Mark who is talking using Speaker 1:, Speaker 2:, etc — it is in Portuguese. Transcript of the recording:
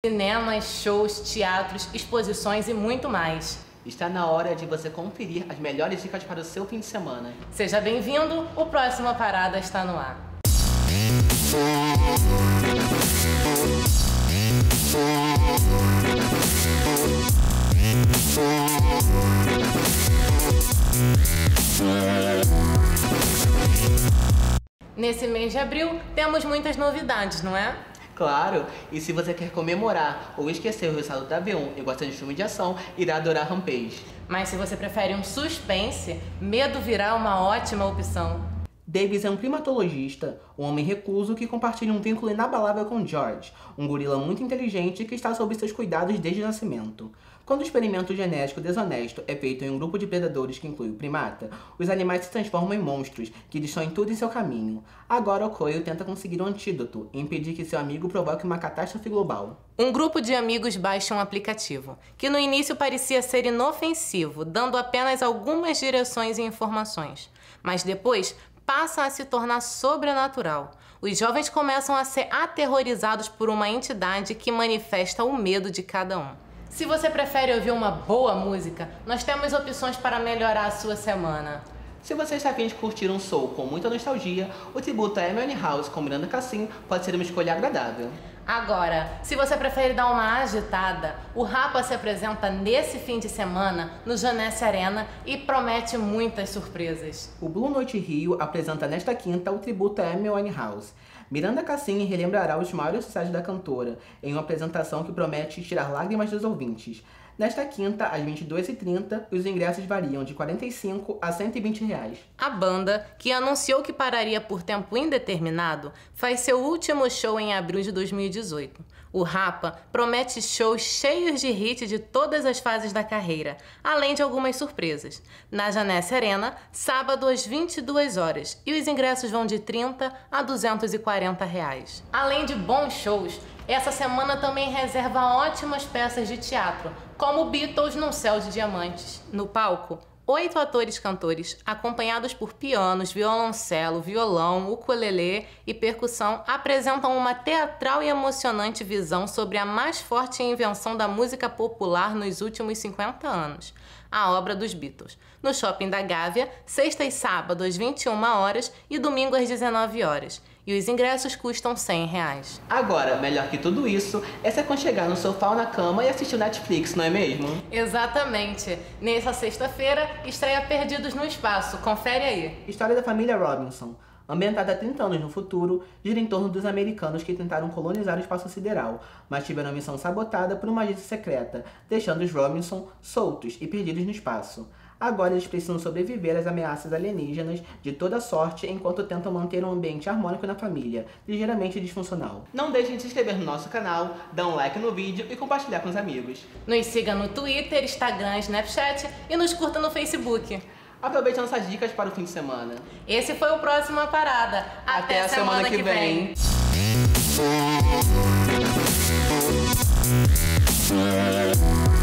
Speaker 1: Cinemas, shows, teatros, exposições e muito mais.
Speaker 2: Está na hora de você conferir as melhores dicas para o seu fim de semana.
Speaker 1: Seja bem-vindo, o Próxima Parada está no ar. Nesse mês de abril, temos muitas novidades, não é?
Speaker 2: Claro, e se você quer comemorar ou esquecer o resultado da V1 e gosta de filme de ação, irá adorar Rampage.
Speaker 1: Mas se você prefere um suspense, Medo virá uma ótima opção.
Speaker 2: Davis é um primatologista, um homem recluso que compartilha um vínculo inabalável com George, um gorila muito inteligente que está sob seus cuidados desde o nascimento. Quando o experimento genético desonesto é feito em um grupo de predadores que inclui o primata, os animais se transformam em monstros que destroem tudo em seu caminho. Agora Okoye tenta conseguir um antídoto e impedir que seu amigo provoque uma catástrofe global.
Speaker 1: Um grupo de amigos baixa um aplicativo, que no início parecia ser inofensivo, dando apenas algumas direções e informações. Mas depois passa a se tornar sobrenatural. Os jovens começam a ser aterrorizados por uma entidade que manifesta o medo de cada um. Se você prefere ouvir uma boa música, nós temos opções para melhorar a sua semana.
Speaker 2: Se você está a fim de curtir um soul com muita nostalgia, o tributo a Amy Winehouse com Miranda Cassim pode ser uma escolha agradável.
Speaker 1: Agora, se você prefere dar uma agitada, o Rapa se apresenta nesse fim de semana no Janesse Arena e promete muitas surpresas.
Speaker 2: O Blue Noite Rio apresenta nesta quinta o tributo a Amy Winehouse. Miranda Cassim relembrará os maiores sucessos da cantora, em uma apresentação que promete tirar lágrimas dos ouvintes. Nesta quinta, às 22h30, os ingressos variam de R$ 45 a R$ 120.
Speaker 1: A banda, que anunciou que pararia por tempo indeterminado, faz seu último show em abril de 2018. O Rapa promete shows cheios de hits de todas as fases da carreira, além de algumas surpresas. Na Janesse Arena, sábado às 22 horas, e os ingressos vão de R$ 30 a R$ 240. Além de bons shows, essa semana também reserva ótimas peças de teatro, como Beatles num Céu de Diamantes. No palco, 8 atores-cantores, acompanhados por pianos, violoncelo, violão, ukulele e percussão, apresentam uma teatral e emocionante visão sobre a mais forte invenção da música popular nos últimos 50 anos, a obra dos Beatles, no Shopping da Gávea, sexta e sábado às 21 horas e domingo às 19 horas. E os ingressos custam R$ 100.
Speaker 2: Agora, melhor que tudo isso, é se aconchegar no sofá ou na cama e assistir o Netflix, não é mesmo?
Speaker 1: Exatamente! Nessa sexta-feira, estreia Perdidos no Espaço. Confere aí!
Speaker 2: História da família Robinson. Ambientada há 30 anos no futuro, gira em torno dos americanos que tentaram colonizar o espaço sideral, mas tiveram a missão sabotada por uma agência secreta, deixando os Robinson soltos e perdidos no espaço. Agora eles precisam sobreviver às ameaças alienígenas de toda sorte enquanto tentam manter um ambiente harmônico na família, ligeiramente disfuncional. Não deixem de se inscrever no nosso canal, dar um like no vídeo e compartilhar com os amigos.
Speaker 1: Nos siga no Twitter, Instagram, Snapchat e nos curta no Facebook.
Speaker 2: Aproveite nossas dicas para o fim de semana.
Speaker 1: Esse foi o Próxima Parada.
Speaker 2: Até a semana que vem.